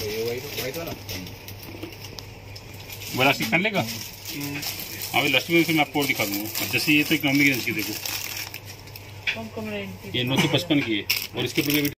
बड़ा सी कर लेगा। अभी लास्ट में फिर मैं आपको और दिखा दूंगा। जैसे ये तो इकोनॉमिक रेंज की देखो, ये 955 की है और इसके ऊपर